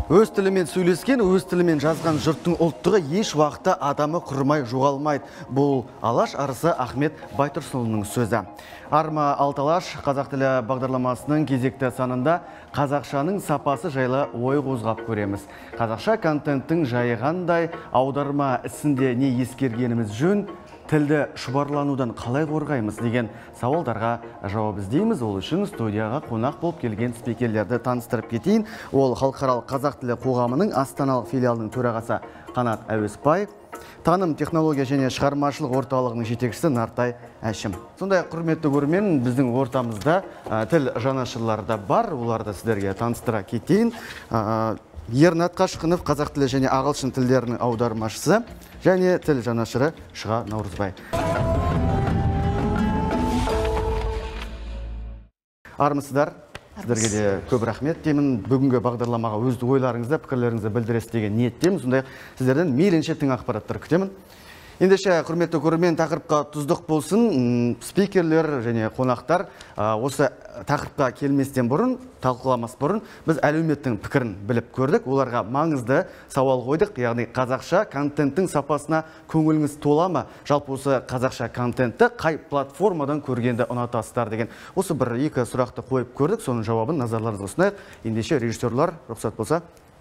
Өз тілімен сөйлескен, өз тілімен жазған жұрттың ұлттығы еш уақытта адамы құрмай жоғалмайды. Бұл Алаш арысы Ахмет Байтұрсынұлының сөзі. Арма Алталаш қазақ тілі бағдарламасының кезекті санында қазақшаның сапасы жайлы ой қозғап көреміз. Қазақша контенттің жайы қандай, аударма ісінде не ескергеніміз жөн, тілді шұбарланудан қалай қорғаймыз деген сауалдарға жауап іздейміз. Ол үшін студияға қонақ болып келген спикерлерді таныстырып кетейін. Ол халықаралық қазақ тілі қоғамының астаналық филиалының төрағасы Қанат Әуесбай, таным технология және шығармашылық орталығының жетекшісі Нартай Әшім. Сондай құрметті көрермен, біздің ортамызда тіл жанашырлары да бар. Оларды сіздерге таныстыра кетейін. Ернат Қашқынов, қазақ тілі және ағылшын тілдерінің аудармашысы және тіл жанашыры Шыға Наурызбай. Армысыздар? Сіздерге де көп рахмет деймін. Бүгінгі бағдарламаға өз ойларыңызды, пікірлеріңізді білдіресіз деген ниеттемін. Сондай сіздерден мейлінше тың ақпараттар күтемін. Ендеше, құрметті көрермен, тақырыпқа тұздық болсын. Спикерлер және қонақтар осы тақырыпқа келместен бұрын, талқыламас бұрын, біз әлеуметтің пікірін біліп көрдік. Оларға маңызды сауал қойдық, яғни қазақша контенттің сапасына көңіліңіз тола ма? Жалпы осы қазақша контентті қай платформадан көргенді ұнатасыздар деген осы бір-екі сұрақты қойып көрдік. Соның жауабын назарларыңызға ұсынайық. Ендеше, режиссерлар, рұқсат болса.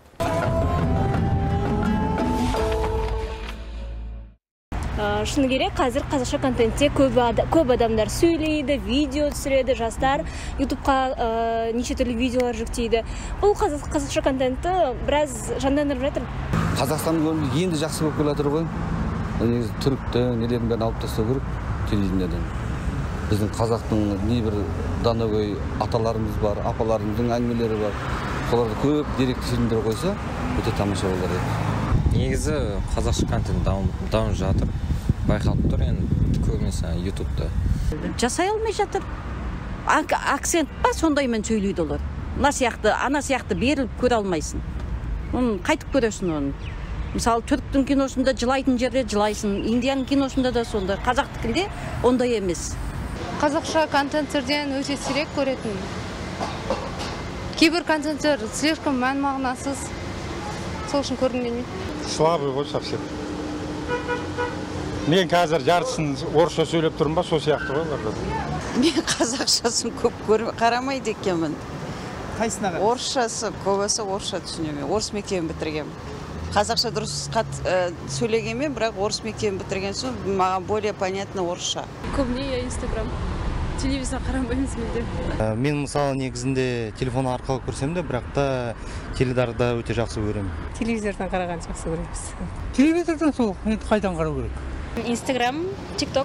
Шыны керек, қазір қазақша контентте көп адамдар сөйлейді, видео түсіреді, жастар ютубқа неше түрлі видеолар жүктейді. Бұл қазақша контентті біраз жандандырып жатыр. Қазақстан енді жақсы болып келе жатыр ғой. Негізі түрікті нелерін бәрін алып тастау керек телевидениеден. Біздің қазақтың небір данагөй аталарымыз бар, апаларымыздың әңгімелері бар. Соларды көп деректі фильмдер қойса, өте тамаша болар еді. Негізі қазақша контент дамып жатыр. Байқалып тұр енді көбінесе ютубта. Жасай алмай жатыр. Акцент па сондаймен сөйлейді олар. Ана сияқты беріліп көре алмайсың. Оны қайтып көресің оны. Мысалы, түріктің киносында жылайтын жерде жылайсың, индияның киносында да сонда. Қазақтікінде ондай емес. Қазақша контенттерден өте сирек көретін. Кейбір контенттер слишком мән мағынасыз. Сол үшін көргім келмейді. Слабый ғой совсем. Мен қазір жартысын орысша сөйлеп тұрмын ба, сол сияқты ғой. Мен қазақшасын көп қарамайды екенмін. Қайсына қарайсыз? Орысшасы, көбісі орысша түсінемін. Орыс мектебін бітіргенмін. Қазақша дұрыс сөйлегенмен, бірақ орыс мектебін бітірген соң маған более понятно орысша. Көбіне я Инстаграм, телевизор қарамаймыз мүлде. Мен мысалы негізінде телефон арқылы көрсем де, бірақ та теледидарды өте жақсы көремін. Телевизордан қараған жақсы көреміз. Телевизордан сол, қайдан қарау керек? Инстаграм, тикток,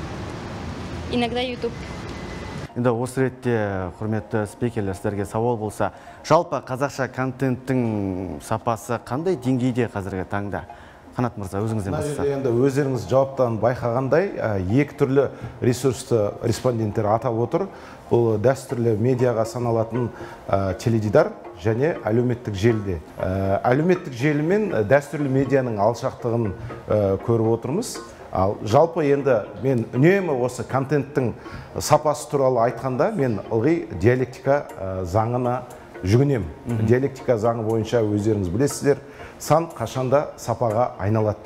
иногда ютуб. Енді осы ретте, құрметті спикерлер, сіздерге сауал болса, жалпы қазақша контенттің сапасы қандай деңгейде қазіргі таңда? Қанат мырза, өзіңізден бастасақ. Енді өздеріңіз жауаптан байқағандай, екі түрлі ресурсты респонденттер атап отыр. Бұл дәстүрлі медиаға саналатын теледидар және әлеуметтік желіде. Әлеуметтік желі мен дәстүрлі медианың алшақтығын көріп отырмыз. Ал жалпы енді мен үнемі осы контенттің сапасы туралы айтқанда, мен ылғи диалектика заңына жүгінем. Диалектика заңы бойынша өздеріңіз білесіздер, сан қашанда сапаға айналады.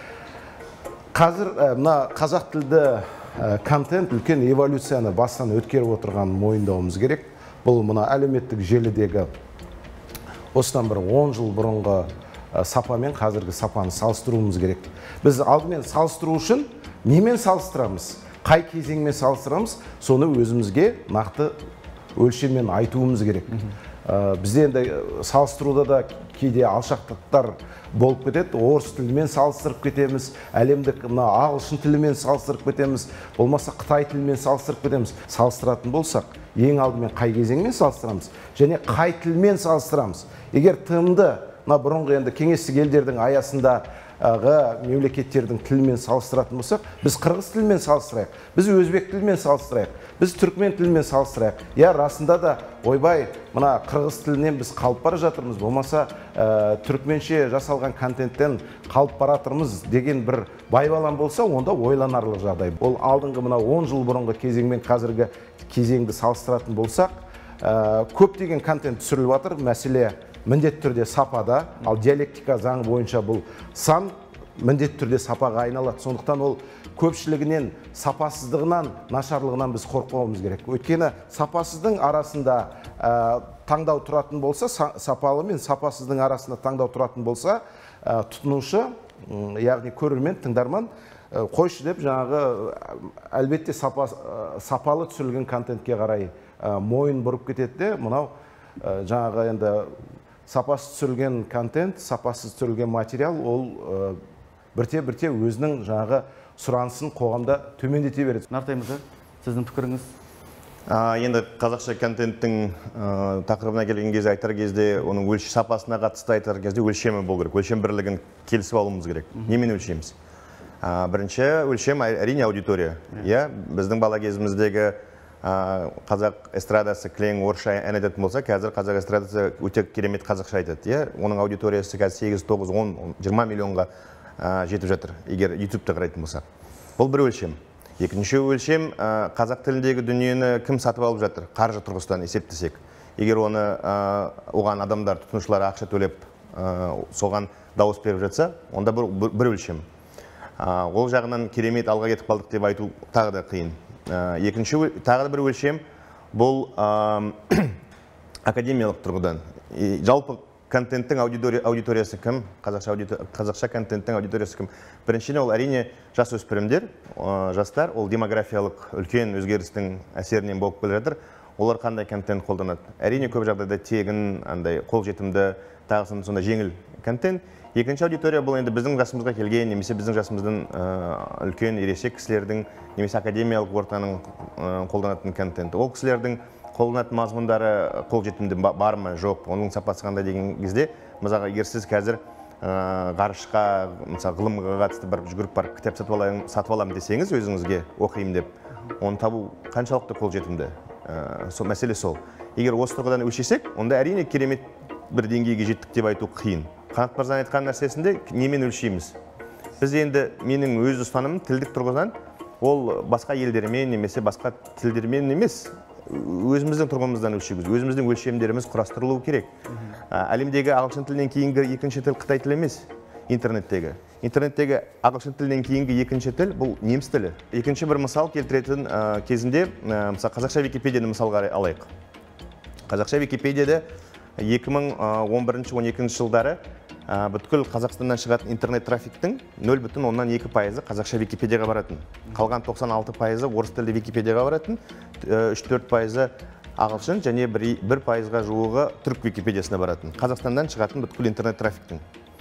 Қазір мына қазақ тілді контент үлкен эволюцияны бастан өткеріп отырғанын мойындауымыз керек. Бұл мына әлеуметтік желідегі осыдан бір 10 жыл бұрынғы сапа мен қазіргі сапаны салыстыруымыз керек. Біз алдымен салыстыру үшін немен салыстырамыз? Қай кезеңмен салыстырамыз? Соны өзімізге нақты өлшеммен айтуымыз керек. Бізде енді салыстыруда да кейде алшақтықтар болып кетеді. Орыс тілімен салыстырып кетеміз, әлемдік ағылшын тілімен салыстырып кетеміз, болмаса Қытай тілімен салыстырып кетеміз. Салыстыратын болсақ, ең алдымен қай кезеңмен салыстырамыз және қай тілмен салыстырамыз? Егер тымды бұрынғы енді кеңестік елдердің аясындағы мемлекеттердің тілімен салыстыратын болсақ, біз қырғыз тілімен салыстырайық, біз өзбек тілімен салыстырайық, біз түркмен тілімен салыстырайық. Я, расында да, ойбай, мына қырғыз тілінен біз қалып бара жатырмыз, болмаса түркменше жасалған контенттен қалып бара жатырмыз деген бір байбалам болса, онда ойланарлық жағдай. Ол алдыңғы мына 10 жыл бұрынғы кезеңмен қазіргі кезеңді салыстыратын болсақ, көптеген контент түсіріліп жатыр. Мәселе міндетті түрде сапада, ал диалектика заңы бойынша бұл сан міндетті түрде сапаға айналады. Сондықтан ол көпшілігінен сапасыздығынан, нашарлығынан біз қорқуымыз керек. Өйткені сапасыздың арасында таңдау тұратын болса, сапалы мен сапасыздың арасында таңдау тұратын болса, тұтынушы, яғни көрермен, тыңдарман қойшы деп жаңағы әлбетте сапалы түсірілген контентке қарай мойын бұрып кетеді де, мынау жаңағы енді сапасыз түсірілген контент, сапасыз түсірілген материал, ол бірте-бірте өзінің жаңағы сұранысын қоғамда төмендете береді. Нартай мырза, сіздің пікіріңіз? Енді қазақша контенттің тақырыбына келген кезде, айтар кезде, оның сапасына қатысты айтар кезде өлшемі болу керек. Өлшем бірлігін келісіп алуымыз керек. Немен өлшеміз? Бірінші өлшем әрине аудитория. Біздің бала кезіміздегі қазақ эстрадасы кілең орысша ән айтатын болса, қазір қазақ эстрадасы өте керемет қазақша айтады. Оның аудиториясы қазір 8, 9, 10, 20 миллионға жетіп жатыр, егер YouTube-та қарайтын болсақ. Бұл бір өлшем. Екінші өлшем, қазақ тіліндегі дүниені кім сатып алып жатыр? Қаржы тұрғысынан есептесек. Егер оған адамдар, тұтынушылар ақша төлеп, соған дауыс беріп жатса, онда бір өлшем. Ол жағынан керемет алға кетіп қалдық деп айту тағы да қиын. Екінші тағы да бір өлшем, бұл академиялық тұрғыдан. Жалпы контенттің аудиториясы кім? Қазақша контенттің аудиториясы кім? Біріншіден ол әрине жасөспірімдер, жастар, ол демографиялық үлкен өзгерістің әсерінен болып келе жатыр. Олар қандай контент қолданады? Әрине көп жағдайда тегін, қолжетімді, тағысын сонда жеңіл контент. Екінші аудитория бұл енді біздің жасымызға келген, немесе біздің жасымыздың үлкен ересек кісілердің, немесе академиялық ортаның қолданатын контенті. Ол кісілердің қолданатын мазмұндары қолжетімді бар ма, жоқ, оның сапасы қандай деген кезде, мысалға, егер сіз қазір ғарышқа, мысалы, ғылымға қатысты бір жүгіріп барып кітап сатып аламын десеңіз, өзіңізге оқимын деп, оны табу қаншалықты қолжетімді? Мәселе сол. Егер осы тұрғыдан өлшесек, онда әрине керемет бір деңгейге жеттік деп айту қиын. Қанат мырзаның айтқан нәрсесінде немен өлшейміз? Біз енді, менің өз ұстанымым тілдік тұрғыдан, ол басқа елдермен немесе басқа тілдермен емес, өзіміздің тұрғымыздан өлшейміз. Өзіміздің өлшемдеріміз құрастырылуы керек. Әлемдегі ағылшын тілінен кейінгі екінші тіл Қытай тілі емес, интернеттегі. Интернеттегі ағылшын тілінен кейінгі екінші тіл бұл неміс тілі. Екінші бір мысал келтіретін кезінде, қазақша Википедияны мысалға алайық. Қазақша Википедияда 2011-12 жылдары бүткіл Қазақстаннан шығатын интернет трафиктің 0,2% қазақша Википедияға баратын. Қалған 96% орыс тілді Википедияға баратын, 3-4% ағылшын және 1%-ға жуығы түрік Википедиясына баратын. Қазақстаннан шығатын бүткіл интернет трафиктің.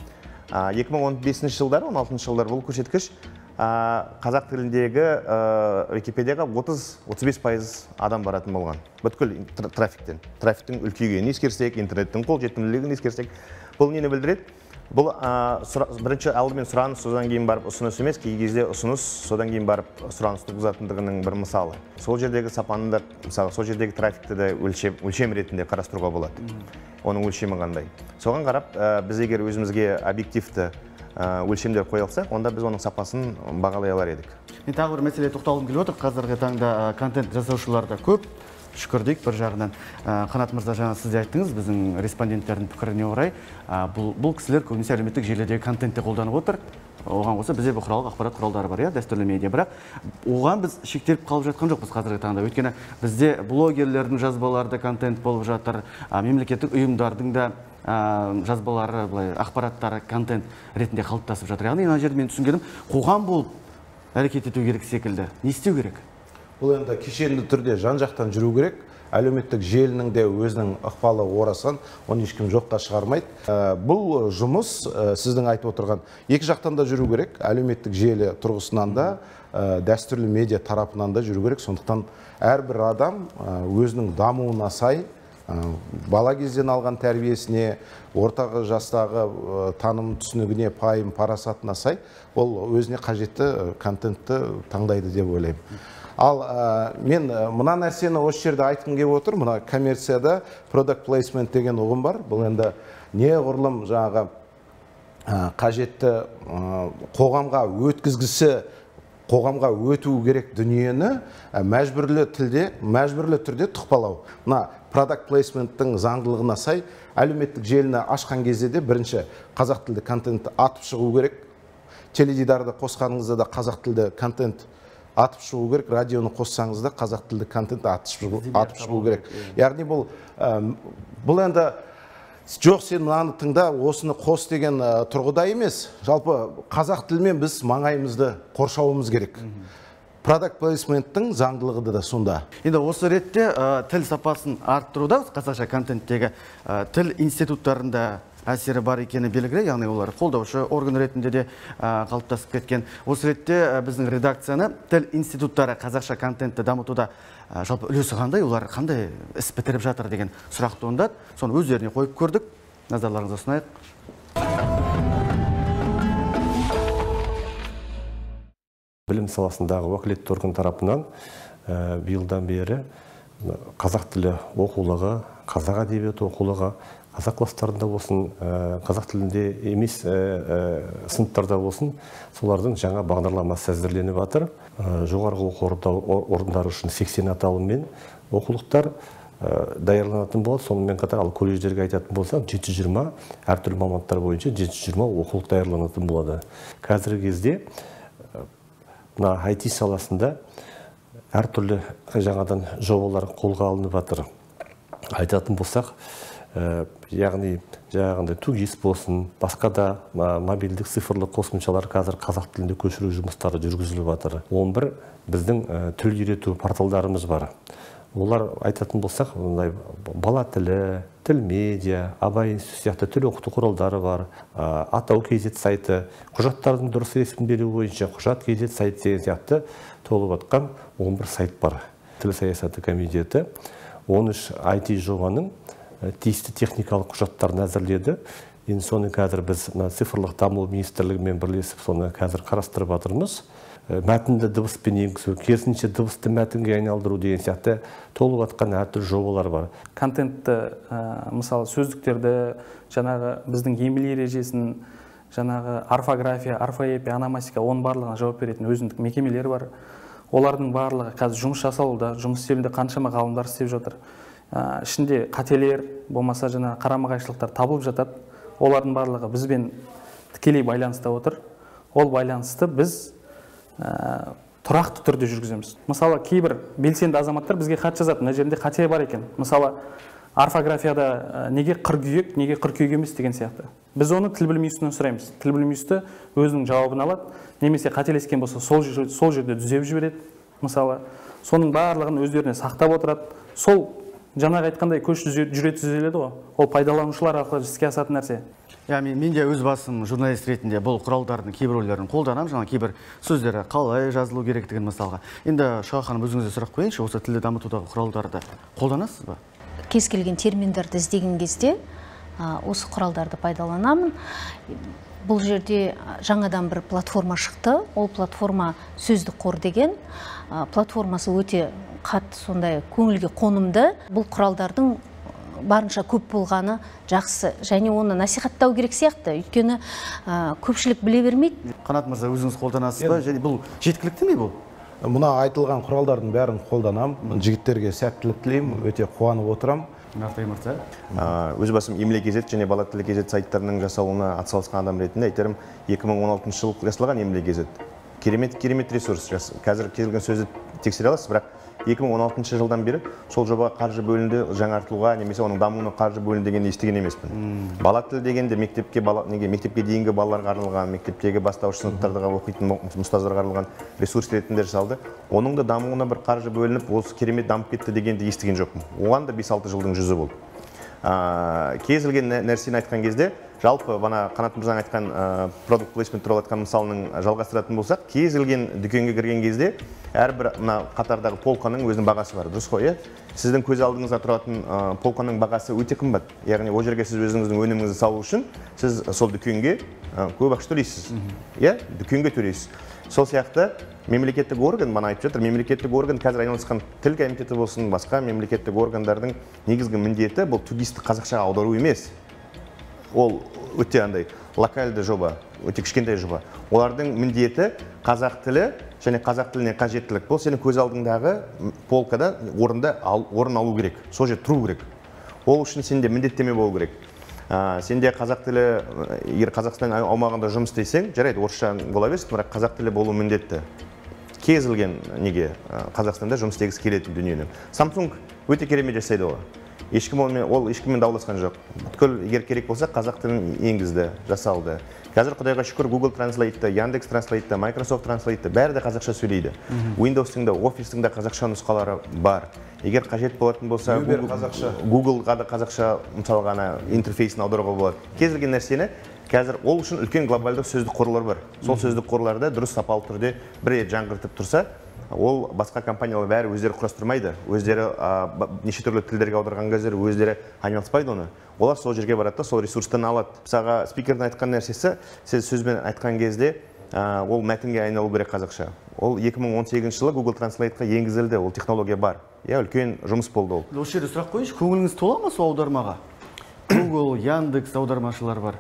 2015 жылдары, 16 жылдары бұл көрсеткіш қазақ тіліндегі Википедияға 30-35% адам баратын болған. Бүткіл трафиктен. Трафиктің үлкейгенін ескерсек, интернеттің қолжетімділігін ескерсек, бұл нені білдіреді? Бұл бірінші алдымен сұраныс, содан кейін барып ұсыныс емес, кей кезде ұсыныс, содан кейін барып сұраныс туғызатындығының бір мысалы. Сол жердегі сапаны да, мысалы, сол жердегі трафикті де өлшем ретінде қарастыруға болады. Оның өлшемі қандай. Соған қарап, біз егер өзімізге объективті өлшемдер қоя алсақ, онда біз оның сапасын бағалай алар едік. Мен тағы бір мәселе тоқталғым келіп отыр. Қазіргі таңда контент жасаушылар да көп, шүкір дейік бір жағынан. Қанат мырза, жаңа сіз де айттыңыз, біздің респонденттердің пікіріне орай, бұл кісілер көбінесе әлеуметтік желідегі контентте қолданып отыр. Оған қоса бізде бұқаралық ақпарат құралдары бар, дәстүрлі медиа, бірақ оған біз шектеліп қалып жатқан жоқпыз қазіргі таңда. Өйткені бізде блогерлердің жазбалары контент болып жатыр, мемлекеттік ұйымдардың да жазбалары, ақпараттары контент ретінде қалыптасып жатыр. Яғни мына жерде мен түсінгенім, қоғам болып әрекет ету керек секілді. Не істеу керек? Бұл енді кешенді түрде жан-жақтан жүру керек. Әлеуметтік желінің де өзінің ықпалы орасан, оны ешкім жоққа шығармайды. Бұл жұмыс сіздің айтып отырған екі жақтан да жүру керек. Әлеуметтік желі тұрғысынан да, дәстүрлі медиа тарапынан да жүру керек. Сондықтан әрбір адам өзінің дамуына сай, бала кезден алған тәрбиесіне, ортағы жастағы таным түсінігіне, пайым, парасатына сай, ол өзіне қажетті контентті таңдайды деп ойлаймын. Ал мен мына нәрсені осы жерде айтқым келіп отыр. Мына коммерцияда product placement деген ұғым бар. Бұл енді неғұрлым жаңағы қажетті қоғамға өткізгісі қоғамға өту керек дүниені мәжбүрлі түрде тұқпалау. Мына product placemenттің заңдылығына сай әлеуметтік желіні ашқан кезде де бірінші қазақ тілді контент атып шығу керек. Теледидарды қосқаныңызда да қазақ тілді контент атып шығу керек, радионы қоссаңыз да қазақ тілді контент атып шығу керек. Яғни бұл енді жоқ сен мынаны тыңда, осыны қос деген тұрғыда емес, жалпы қазақ тілімен біз маңайымызды қоршауымыз керек. Product placemenттің заңдылығы да сонда. Енді осы ретте тіл сапасын арттыруда қазақша контенттегі тіл институттарында әсері бар екені белгілі, яғни олар қолдаушы орган ретінде де қалыптасып кеткен. Осы ретте біздің редакцияны тіл институттары қазақша контентті дамытуда жалпы үлесі қандай, олар қандай іс бітіріп жатыр деген сұрақ туындады. Соны өздеріне қойып көрдік. Назарларыңызға ұсынайық. Білім саласындағы уәкілетті орган тарапынан биылдан бері қазақ тілі оқулығы, қазақ әдебиеті оқулығы, қазақ класстарында болсын, қазақ тілінде емес сыныптарда болсын, солардың жаңа бағдарламасы әзірленіп жатыр. Жоғарғы оқу орындары үшін 80 аталыммен оқулықтар даярланатын болады. Сонымен қатар ал колледждерге айтатын болсақ, 720 әртүрлі мамандықтар бойынша 720 оқулық даярланатын болады. Қазіргі кезде мына IT саласында әртүрлі жаңадан жобалар қолға алынып жатыр. Айтатын болсақ, яғни жаңағындай тугис болсын, басқа да мобильдік цифрлық қосымшалар қазір қазақ тілінде көшіру жұмыстары жүргізіліп жатыр. 11 біздің тіл үйрету порталдарымыз бар. Олар айтатын болсақ, бала тілі, тіл медиа, абай сияқты тіл оқыту құралдары бар, атау KZ сайты, құжаттардың дұрыс ресімделуі бойынша құжат KZ сайты деген сияқты толып жатқан 11 сайт бар. Тіл саясаты комитеті 13 IT жобаның тиісті техникалық құжаттарын әзірледі. Енді соны қазір біз цифрлық даму министрлігімен бірлесіп соны қазір қарастырып жатырмыз. Мәтінді дыбыспен енгізу, керісінше дыбысты мәтінге айналдыру деген сияқты толып жатқан әртүрлі жобалар бар. Контентті, мысалы сөздіктерді, жаңағы біздің емле ережесін, жаңағы орфография, орфоэпия, ономастика, оның барлығына жауап беретін өзіндік мекемелер бар. Олардың барлығы қазір жұмыс жасалуда, жұмыс істеуінде қаншама ғалымдар істеп жатыр. Ішінде қателер, болмаса жаңа қарама-қайшылықтар табылып жатады. Олардың барлығы бізбен тікелей байланыста отыр. Ол байланысты біз тұрақты түрде жүргіземіз. Мысалы, кейбір белсенді азаматтар бізге хат жазады, мына жерінде қате бар екен. Мысалы, орфографияда неге қыркүйек, неге қыркүйек емес деген сияқты. Біз оны тіл білім институтынан сұраймыз. Тіл білім институты өзінің жауабын алады, немесе қателескен болса сол жерде түзеп жібереді. Мысалы, соның барлығын өздеріне сақтап отырады. Сол жаңағы айтқандай көш жүре түзеледі ғой. Ол пайдаланушылар арқылы іске асатын нәрсе. Мен де өз басым журналист ретінде бұл құралдардың кейбіреулерін қолданамын, жаңа кейбір сөздері қалай жазылу керектігін мысалға. Енді Шаға ханым, өзіңізге сұрақ қойайыншы, осы тілді дамытудағы құралдарды қолданасыз ба? Кез келген терминдерді іздеген кезде осы құралдарды пайдаланамын. Бұл жерде жаңадан бір платформа шықты. Ол платформа сөздік қор деген. Платформасы өте қатты сондай көңілге қонымды. Бұл құралдардың барынша көп болғаны жақсы, және оны насихаттау керек сияқты, өйткені көпшілік біле бермейді. Қанат мырза, өзіңіз қолданасыз ба? Және бұл жеткілікті ме бұл? Мұна айтылған құралдардың бәрін қолданам. Жігіттерге сәттілік тілеймін, өте қуанып отырам. Нартай мырза. Өз басым емле KZ және бала тілі KZ сайттарының жасалуына атсалысқан адам ретінде айтерім, 2016 жылы жасалған емле KZ. Керемет ресурс. Қазір келген сөзді тексере аласыз, бірақ 2016 жылдан бері сол жобаға қаржы бөлінді, жаңартылуға немесе оның дамуына қаржы бөлінді дегенді естіген емеспін. Бала тілі дегенде мектепке дейінгі балаларға арналған, мектептегі бастауыш сыныптарда оқитын ұстаздарға арналған ресурс ретінде жасалды. Оның да дамуына бір қаржы бөлініп, осы керемет дамып кетті дегенді естіген жоқпын. Оған да 5-6 жылдың жүзі болды. Кез келген нәрсені айтқан кезде, жалпы бана Қанат мырзаның айтқан продукт плейсмент туралы айтқан мысалының жалғастыратын болсақ, кез келген дүкенге кірген кезде әрбір қатардағы полканың өзінің бағасы бар. Дұрыс қой, сіздің көз алдыңызда тұратын полканың бағасы өте қымбат. Яғни ол жерге сіз өзіңіздің өніміңізді салу үшін сіз сол дүкенге көп ақша төлейсіз. Дүкенге төлейсіз. Сол сияқты мемлекеттік орган, мана айтып жатыр, мемлекеттік орган қазір айналысқан тіл комитеті болсын, басқа мемлекеттік органдардың негізгі міндеті бұл тугисті қазақшаға аудару емес. Ол өте андай локальды жоба, өте кішкентай жоба. Олардың міндеті қазақ тілі және қазақ тіліне қажеттілік, бұл сенің көз алдыңдағы полкада орын алу керек, сол жерде тұру керек. Ол үшін сенде міндеттеме болу керек. Сенде қазақ тілі, егер Қазақстан аумағында жұмыс істесең, жарайды, орысша бола берсін, бірақ қазақ тілі болу міндетті. Кез келген неге Қазақстанда жұмыс істегісі келетін дүниені. Samsung өте керемет жасайды ол. Ешкіммен дауласқан жоқ. Бүткіл егер керек болса қазақ тілін енгізді, жасалды. Қазір құдайға шүкір Google Translate'ті, Яндекс Translate'ті, Microsoft Translate'ті бәрі де қазақша сөйлейді. Windows-тың да, Office-тың да қазақша нұсқалары бар. Егер қажет болатын болса, Google-ға да қазақша мысалға интерфейсін аударуға болады. Кез келген нәрсені қазір ол үшін үлкен глобалдық сөздік қорлар бар. Сол сөздік қорларды дұрыс сапалы түрде бір рет жаңғыртып тұрса, ол басқа компаниялар бәрі өздері құрастырмайды. Өздері неше түрлі тілдерге аударған кездері өздері айналыспайды оны. Олар сол жерге барады да, сол ресурстан алады. Мысалға спикердің айтқан нәрсесі, сіз сөзбен айтқан кезде ол мәтінге айналу керек қазақша. Ол 2018 жылы Google Translate-қа енгізілді, ол технология бар. Үлкен жұмыс болды ол. Осы жерде сұрақ қойыңызшы, көңіліңіз тола ма сол аудармаға? Google, Яндекс аудармашылар бар.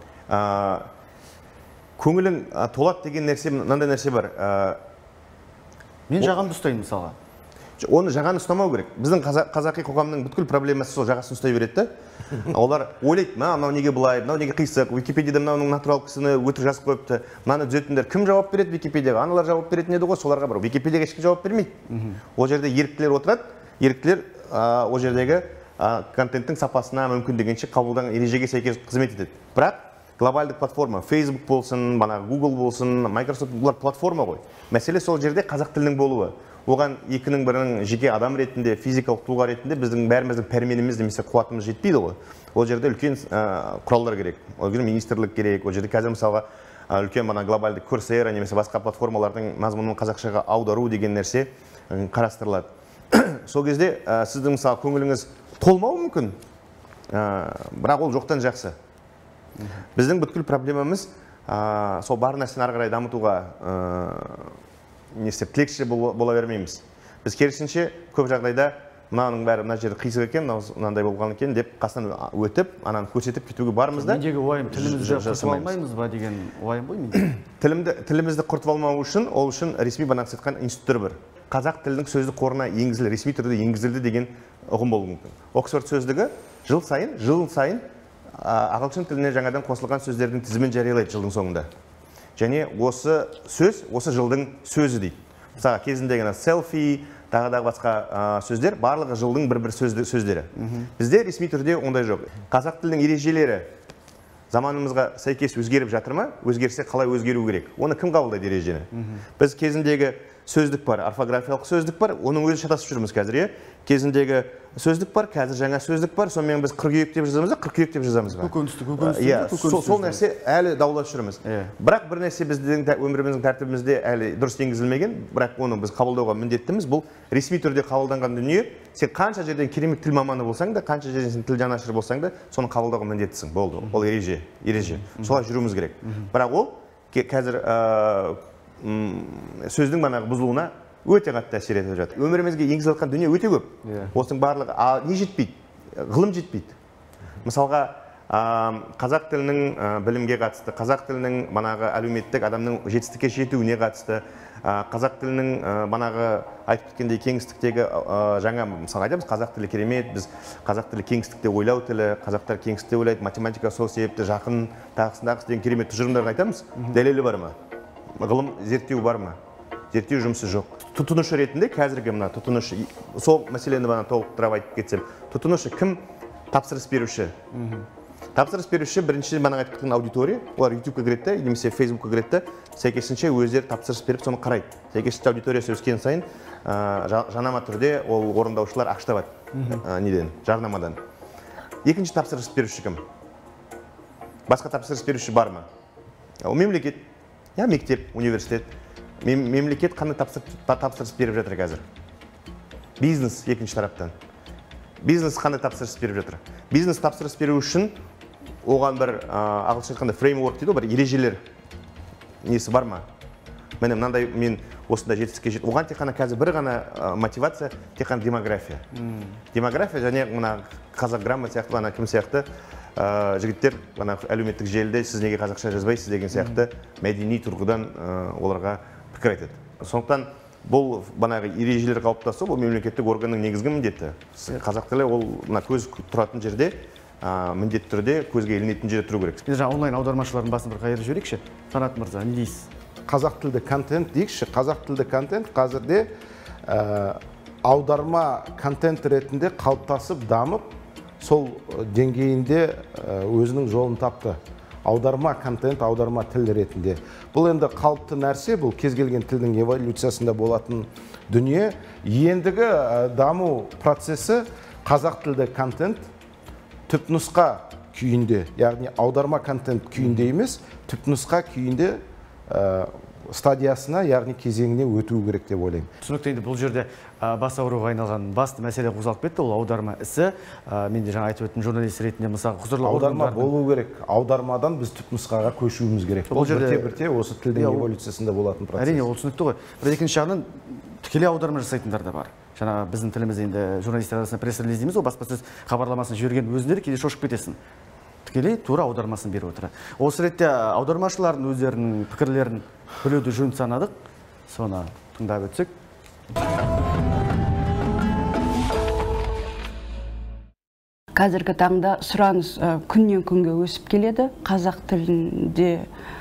Көңілің толады деген нәрсе, мынандай нәрсе бар. Мен жағамды ұстайын мысалға. Оны жағаны ұстамау керек. Біздің қазақи қоғамның бүткіл проблемасы сол жағасын ұстай береді. Олар ойлайды, мынау неге былай, мынау неге қисық, Википедияда мынауның натурал кісіні өтірік жазып қойыпты. Мынаны түзетіңдер. Кім жауап береді Википедияға? Аналар жауап беретін еді ғой, соларға бар. Википедияға ешкім жауап бермейді. Ол жерде еріктілер отырады. Еріктілер ол жердегі контенттің сапасына мүмкін дегенше қабылданған ережеге сәйкес қызмет етеді. Бірақ глобалдық платформа, Facebook болсын, Google болсын, Microsoft, бұлар платформа ғой. Мәселе сол жерде қазақ тілінің болуы. Оған екінің бірінің жеке адам ретінде, физикалық тұлға ретінде біздің бәріміздің пәрменіміз немесе қуатымыз жетпейді ғой. Ол жерде үлкен құралдар керек. Ол жерде министрлік керек. Ол жерде қазір мысалға үлкен глобалдық Coursera немесе басқа платформалардың мазмұнын қазақшаға аудару деген нәрсе қарастырылады. Сол кезде сіздің мысалы көңіліңіз толмауы мүмкін, бірақ ол жоқтан жақсы. Біздің бүткіл проблемамыз сол бар нәрсені ары қарай дамытуға тілекші бола бермейміз. Біз керісінше көп жағдайда мынаның бәрі мына жерде қисық екен, мынандай болған екен деп қасынан өтіп, ананы көрсетіп кетуге бармыз да. Мендегі ойым тілімізді құртып алмаймыз ба деген ойым ғой мен. Тілімізді құртып алмау үшін, ол үшін ресми бағанағы айтқан институттар бар. Қазақ тілінің сөздік қорына енгізілді, ресми түрде енгізілді деген ұғым болуы мүмкін. Оксфорд сөздігі жыл сайын ағылшын тіліне жаңадан қосылған сөздердің тізімін жариялайды жылдың соңында. Және осы сөз, осы жылдың сөзі дейді. Мысалы, кезіндегі селфи, тағы басқа сөздер, барлығы жылдың бір сөздері. Бізде ресми түрде ондай жоқ. Қазақ тілінің ережелері заманымызға сәйкес өзгеріп жатыр ма? Өзгерсе қалай өзгеру керек? Оны кім қабылдайды ережені? Біз кезіндегі сөздік бар, орфографиялық сөздік бар, оның өзі шатасып жүрміз қазір. Кезіндегі сөздік бар, қазір жаңа сөздік бар, сонымен біз қыркүйек деп жазамыз ба, қыркүйек деп жазамыз ба? Сол нәрсе әлі дауласып жүрміз. Бірақ бір нәрсе біздің өміріміздің тәртібімізде әлі дұрыс енгізілмеген, бірақ оны біз қабылдауға міндеттіміз. Бұл ресми түрде қабылданған дүние. Сен қанша жерден керемет тіл маманы болсаң да, қанша жерден сен тіл жанашыры болсаң да, соны қабылдауға міндеттісің. Болды. Ол ереже. Солай жүруіміз керек. Бірақ ол қазір сөздің бұзылуына өте қатты әсер етіп жатыр. Өмірімізге енгізіліп жатқан дүние өте көп. Осының барлығы не жетпейді? Ғылым жетпейді. Мысалға, қазақ тілінің білімге қатысты, қазақ тілінің әлеуметтік адамның жетістікке жетуіне қатысты, қазақ тілінің айтып кеткендей кеңістіктегі жаңа мысалға айтамыз, қазақ тілі керемет, біз қазақ тілі кеңістікте ойлау тілі, қазақтар кеңістікте ойлайды, математика сол себепті жақын, тағысындағы деген керемет тұжырымдарды айтамыз. Дәлелі бар ма? Ғылым зерттеу бар ма? Зерттеу жұмысы жоқ. Тұтынушы ретінде қазіргі тұтынушы, сол мәселені толықтырып айтып кетсем, тұтынушы кім? Тапсырыс беруші. Тапсырыс беруші бірінші айтып кеткен аудитория, олар YouTube-қа кіреді, немесе Facebook-қа кіреді, сәйкесінше өздері тапсырыс беріп, соны қарайды. Сәйкесінше аудиториясы өскен сайын жанама түрде ол орындаушылар ақша табады. Жарнамадан. Екінші тапсырыс беруші кім? Басқа тапсырыс беруші бар ма? Ол мемлекет, мектеп, университет. Мемлекет қандай тапсырыс беріп жатыр қазір? Бизнес екінші тараптан. Бизнес қандай тапсырыс беріп жатыр? Бизнес тапсырыс беру үшін оған бір ағылшынша айтқанда фреймворк дейді, бір ережелер несі бар ма? Міне мынандай мен осында жетістікке жетіп, оған тек қана қазір бір ғана мотивация, тек қана демография. Демография және мына қазақ грамма сияқты, кім сияқты жігіттер әлеуметтік желіде сіз неге қазақша жазбайсыз деген сияқты мәдени тұрғыдан оларға пікір айтады. Сондықтан бұл банағы ережелер қалыптасу, бұл мемлекеттік органның негізгі міндеті. Қазақ тілі ол көз тұратын жерде, міндетті түрде көзге ілінетін жерде тұру керек. Енді жаңа онлайн аудармашылардың басын бір қайырып жіберейікші. Қанат мырза, не дейсіз? Қазақ тілді контент дейікші. Қазақ тілді контент қазірде аударма контент ретінде қалыптасып, дамып, сол деңгейінде өзінің жолын тапты. Аударма контент, аударма тіл ретінде. Бұл енді қалыпты нәрсе, бұл кез келген тілдің эволюциясында болатын дүние. Ендігі даму процесі қазақ тілді контент түпнұсқа күйінде, яғни аударма контент күйінде емес, түпнұсқа күйінде стадиясына, яғни кезеңіне өту керек деп ойлаймын. Түсінікті, енді бұл жерде бас ауруға айналған басты мәселе қозғалып кетті, ол аударма ісі. Мен де жаңа айтып өттім, журналист ретінде мысалы құзырлы аударма болу керек. Аудармадан біз түпнұсқаға көшуіміз керек. Бұл бірте-бірте осы тілдің эволюциясында болатын процесс. Әрине, ол түсінікті ғой. Бір екінші жағынан тікелей аударма жасайтындар да бар. Жаңа біздің тіліміз енді журналистер арасында пресс-релиз дейміз, ол баспасөз хабарламасын жіберген өзінде де кейде шошып кетесің. Тікелей тура аудармасын беріп отыр. Осы ретте аудармашылардың өздерінің пікірлерін білуді жөн санадық. Соны тыңдап өтсек. Қазіргі таңда сұраныс күннен күнге өсіп келеді. Қазақ тілінде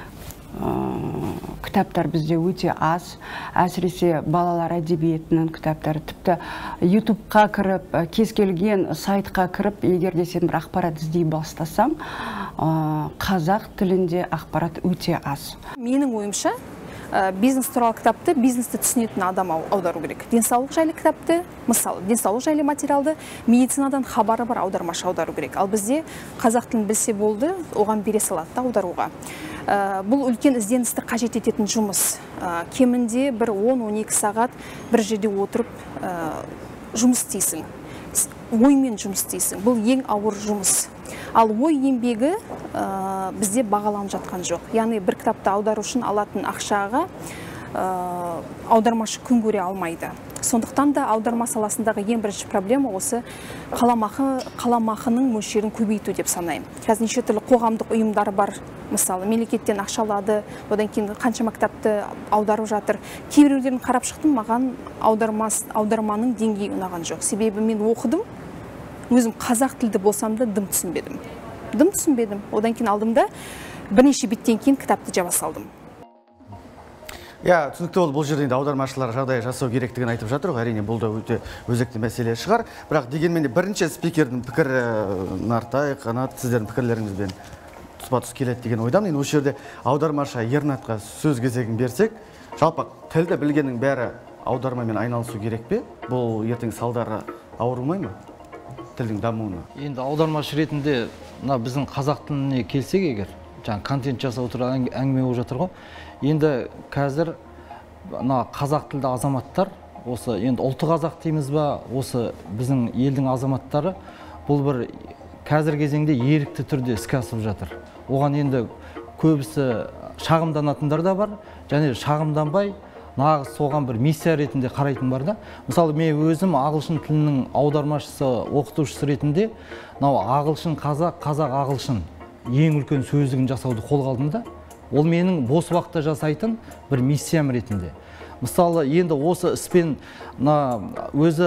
кітаптар бізде өте аз, әсіресе балалар әдебиетінің кітаптары. Тіпті YouTube-қа кіріп, кез келген сайтқа кіріп, егер де сен бір ақпарат іздей бастасаң, қазақ тілінде ақпарат өте аз. Менің ойымша, бизнес туралы кітапты бизнесті түсінетін адам аудару керек. Денсаулық жайлы кітапты, мысалы, денсаулық жайлы материалды медицинадан хабары бар аудармашы аудару керек. Ал бізде қазақ тілін білсе болды, оған бере салады аударуға. Бұл үлкен ізденісті қажет ететін жұмыс. Кемінде бір 10-12 сағат бір жерде отырып жұмыс істейсің. Оймен жұмыс істейсің. Бұл ең ауыр жұмыс. Ал ой еңбегі бізде бағаланып жатқан жоқ. Яғни бір кітапты аудару үшін алатын ақшаға аудармашы күн көре алмайды. Сондықтан да аударма саласындағы ең бірінші проблема осы қаламақының мөлшерін көбейту деп санаймын. Қазір неше түрлі қоғамдық ұйымдар бар. Мысалы, мемлекеттен ақша алады, одан кейін қаншама кітапты аударып жатыр. Кейбіреулерін қарап шықтым, маған аударманың деңгейі ұнаған жоқ. Себебі мен оқыдым, өзім қазақ тілді болсам да дым түсінбедім. Одан кейін алдым да бірнеше беттен кейін кітапты жаба салдым. Түсінікті ол, бұл жерде аудармашылар жағдай жасау керектігін айтып жатыр. Әрине, бұл да өте өзекті мәселе шығар. Бірақ дегенмен бірінші спикердің пікірі нартайық, Қанат, сіздердің пікірлеріңізбен тұспа-тұс келеді деген ойдамын. Енді осы жерде аудармашы Ернатқа сөз кезегін берсек, жалпы тілді білгеннің бәрі аудармамен айналысу керек пе? Бұл ертең салдары ауырмай ма? Тілдің дамуына. Енді аудармашы ретінде біздің қазақ тіліне келсек егер, контент жасау туралы әңгіме болып жатыр ғой. Енді қазір қазақ тілді азаматтар, осы енді ұлты қазақ дейміз ба, осы біздің елдің азаматтары бұл бір қазір кезеңде ерікті түрде іске асып жатыр. Оған енді көбісі шағымданатындар да бар, және шағымданбай нағыз соған бір миссия ретінде қарайтын бар да. Мысалы, мен өзім ағылшын тілінің аудармашысы, оқытушысы ретінде ағылшын қазақ, қазақ ағылшын ең үлкен сөздігін жасауды қолға алдым да. Ол менің бос уақытта жасайтын бір миссиям ретінде. Мысалы, енді осы іспен өзі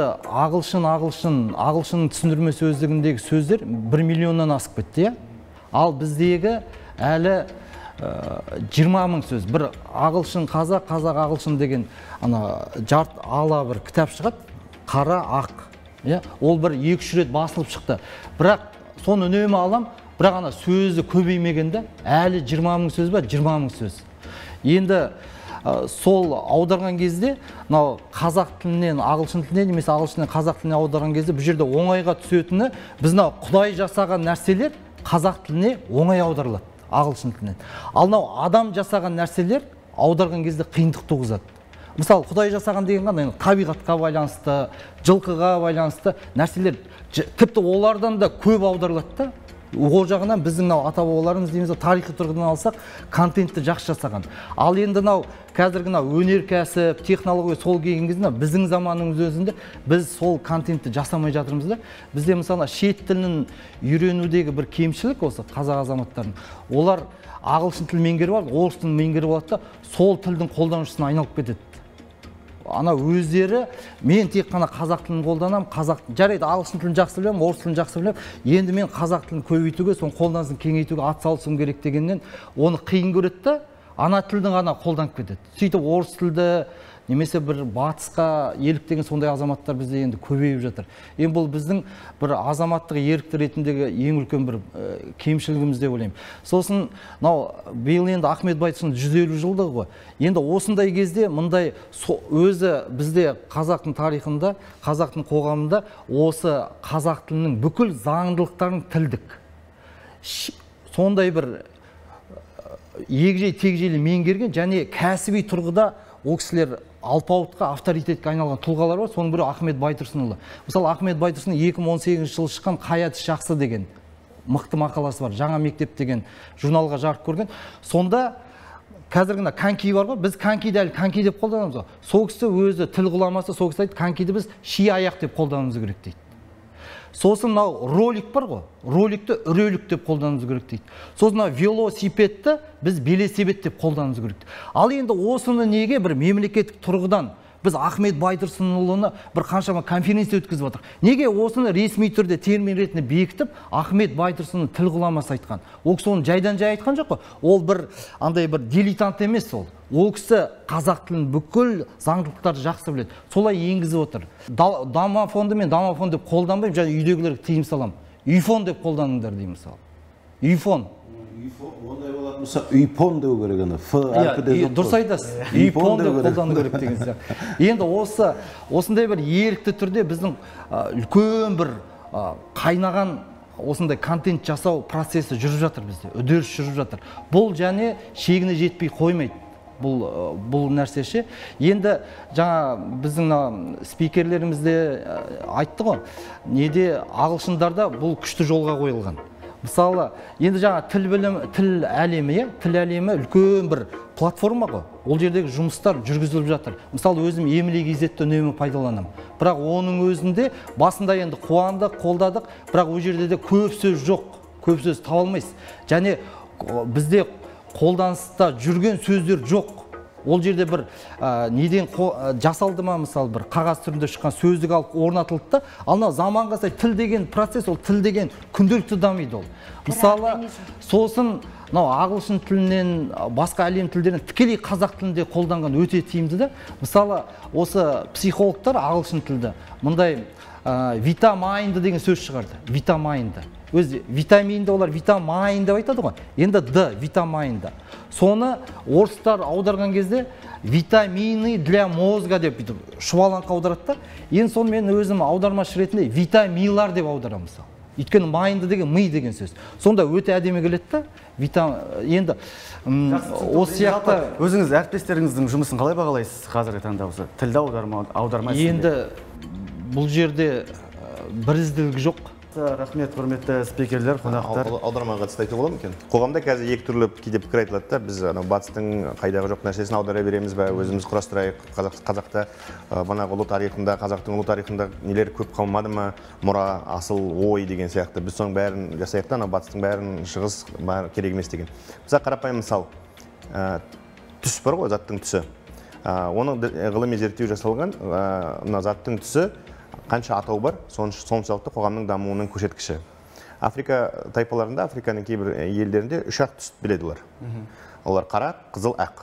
ағылшын түсіндірме сөздігіндегі сөздер 1 миллионнан асып кетті. Ал біздегі әлі 20 мың сөз. Бір ағылшын қазақ, қазақ ағылшын деген жарт ала бір кітап шығады, қара ақ. Ол бір 2-3 рет басылып шықты. Бірақ соны үнемі алам. Бірақ сөзі көбеймегенде әлі 20 мың сөз ба, 20 мың сөз. Енді сол аударған кезде, қазақ тілінен ағылшын тіліне, немесе ағылшыннан қазақ тіліне аударған кезде бұл жерде оңайға түсетіні, біз Құдай жасаған нәрселер қазақ тіліне оңай аударылады, ағылшын тілінен. Ал адам жасаған нәрселер аударған кезде қиындық туғызады. Мысалы, Құдай жасаған деген қандай табиғатқа байланысты, жылқыға байланысты нәрселер, тіпті олардан да көп аударылады да. Ол жағынан біздің ата-бабаларымыз дейміз, тарихи тұрғыдан алсақ, контентті жақсы жасаған. Ал енді қазіргі өнеркәсіп, технология сол келген кезде біздің заманымыз өзінде біз сол контентті жасамай жатырмыз да. Бізде мысалы шет тілін үйренудегі бір кемшілік осы қазақ азаматтарының. Олар ағылшын тілін меңгеріп алады, орыс тілін меңгеріп алады да, сол тілдің қолданушысына айналып кетеді. ана өздері мен тек қана қазақ тілін қолданамын, жарайды ағылшын тілін жақсы білемін, орыс тілін жақсы білемін, енді мен қазақ тілін көбейтуге, соның қолданысын кеңейтуге атсалысуым керек дегеннен оны қиын көреді да, ана тілдің ғана қолданып кетеді. Сөйтіп орыс тілді немесе бір батысқа еліктеген сондай азаматтар бізде енді көбейіп жатыр. Енді бұл біздің бір азаматтық ерікті ретіндегі ең үлкен бір кемшілігіміз деп ойлаймын. Сосын биыл енді Ахмет Байтұрсынның 150 жылдығы ғой. Енді осындай кезде мындай өзі бізде қазақтың тарихында, қазақтың қоғамында осы қазақ тілінің бүкіл заңдылықтарын тілдік. Сондай бір егжей тегжейлі меңгерген және кәсіби тұрғыда ол кісілер алпауытқа, авторитетке айналған тұлғалар бар. Соның бірі Ахмет Байтұрсынұлы. Мысалы, Ахмет Байтұрсын 2018 жылы шыққан «Қай әдіс жақсы» деген мықты мақаласы бар. Жаңа мектеп деген журналға жарық көрген. Сонда қазіргі коньки бар ғой, біз конькиді әлі коньки деп қолданамыз. Сол кісі өзі тіл ғұламасы, сол кісі айтты, конькиді біз ши аяқ деп қолдануымыз керек дейді. Сосын ролик бар ғой, роликті үрелік деп қолдануымыз керек дейді. Сосын велосипедті біз велосипед деп қолдануымыз керек. Ал енді осыны неге бір мемлекеттік тұрғыдан біз Ахмет Байтұрсынұлыны бір қаншама конференция өткізіп отырмыз. Неге осыны ресми түрде термин ретінде бекітіп Ахмет Байтұрсынның тіл ғұламасы айтқан? Ол кісі оны жайдан жай айтқан жоқ қой. Ол бір андай бір дилетант емес ол. Ол кісі қазақ тілін бүкіл заңдылықтарды жақсы біледі. Солай енгізіп отыр. Домофонды мен домофон деп қолданбаймын, және үйдегілерге тыйым саламын. Үйфон деп қолданыңдар деймін мысалы. Үйфон. Ондай болатын болса, үйпон деу керек ана. Дұрыс айтасыз. Үйпон деп қолдану керек деген сияқты. Енді осындай бір ерікті түрде біздің үлкен бір қайнаған осындай контент жасау процесі жүріп жатыр бізде, үдеріс жүріп жатыр. Бұл және шегіне жетпей қоймайды. Бұл нәрсеше. Енді жаңа біздің спикерлерімізде айтты ғой, неде ағылшындарда бұл күшті жолға қойылған. Мысалы, енді жаңа тіл әлемі үлкен бір платформа ғой. Ол жердегі жұмыстар жүргізіліп жатыр. Мысалы, өзім Емле.kz-ді үнемі пайдаланамын. Бірақ оның өзінде басында енді қуандық, қолдадық, бірақ ол жерде де көп сөз жоқ, көп сөз таба алмайсыз. Және бізде қолданыста жүрген сөздер жоқ. Ол жерде бір неден жасалды ма, мысалы бір қағаз түрінде шыққан сөздік алып орнатылды да, ал заманға сай тіл деген процесс, ол тіл деген күнделікті дамиды ол. Мысалы, сосын ағылшын тілінен, басқа әлем тілдерінен тікелей қазақ тілінде қолданған өте тиімді да. Мысалы, осы психологтар ағылшын тілді мындай витамайнды деген сөз шығарды. Витамайнды. Өз витаминді олар витамайн деп айтады ғой. Енді д, витамайнды. Соны орыстар аударған кезде витамины для мозга деп шұбалаңқы аударады да. Енді соны мен өзім аудармашы ретінде витамилар деп аударамын мысалы. Өйткені майнды деген ми деген сөз. Сонда өте әдемі келеді да. Енді осы сияқты өзіңіз әріптестеріңіздің жұмысын қалай бағалайсыз қазіргі таңда осы тілді аудармайсыз? Енді бұл жерде бірізділік жоқ. Рахмет, құрметті спикерлер, қонақтар. Аудармаға қатысты айтуға болады ма екен? Қоғамда қазір екі түрлі кейде пікір айтылады да, біз батыстың қайдағы жоқ нәрсесін аудара береміз бе, өзіміз құрастырайық. Қазақта банағы ұлы тарихында, қазақтың ұлы тарихында нелер көп қалмады ма, мұра, асыл, ой деген сияқты. Біз соның бәрін жасайық та, батыстың бәрін шығыс керек емес деген. Мысалы қарапайым мысал, түс бар ғой, заттың түсі. Оның ғылыми зерттеу жасалған, заттың түсі қанша атау бар, соншалықты қоғамның дамуының көрсеткіші. Африка тайпаларында, Африканың кейбір елдерінде 3-ақ түс біледі олар. Олар қара, қызыл, ақ.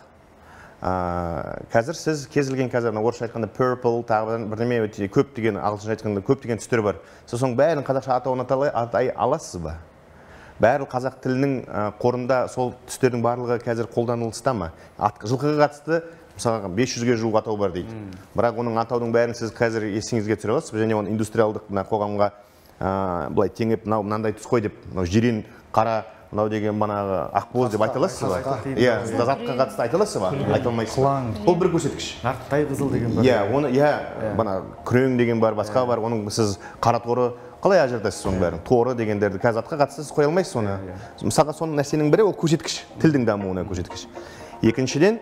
Қазір сіз кезілген қазір орысша айтқанда purple, тағы бірдеме өте көп деген, ағылшынша айтқанда көп деген түстер бар. Сіз соның бәрін қазақша атауын атай аласыз ба? Бәрі қазақ тілінің қорында сол түстердің барлығы қазір қолданылыста ма? Жылқыға қатысты мысалға 500-ге жуық атау бар дейді. Бірақ оның атаудың бәрін сіз қазір есіңізге түсіре аласыз, және оны индустриалдық қоғамға былай теңеп, мынандай түс қой деп, жирен, қара, мынау деген банағы ақбоз деп айта аласыз ба? Иә, затқа қатысты айта аласыз ба? Айта алмайсыз. Ол бір көрсеткіш. Ақтай қызыл деген бар. Иә, оны бана күрең деген бар, басқа бар. Оның сіз қара торы қалай ажыратасыз соның бәрін? Торы дегендерді қазір затқа қатысты сіз қоя алмайсыз оны. Мысалға соның нәрсенің бірі ол көрсеткіш, тілдің дамуына көрсеткіш. Екіншіден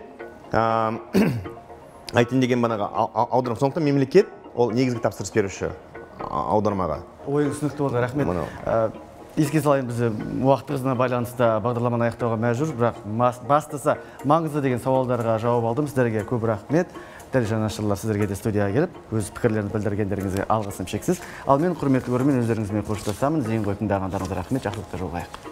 айтын деген банаға аударым. Сондықтан мемлекет ол негізгі тапсырыс беруші аудармаға. Ойыңыз түсінікті болды, рахмет. Еске салайын, біз уақытыңызға байланысты бағдарламаны аяқтауға мәжбүр, бірақ бастысы маңызды деген сауалдарға жауап алдым. Сіздерге көп рахмет. дәл жанашырлар, сіздерге де студияға келіп, өз пікірлерін білдіргендеріңізге алғысым шексіз. Ал мен құрметті көрермен, өздеріңізбен қоштасамын. Зейін қойып тыңдағандарыңызға рахмет, жақсылықта жолығайық.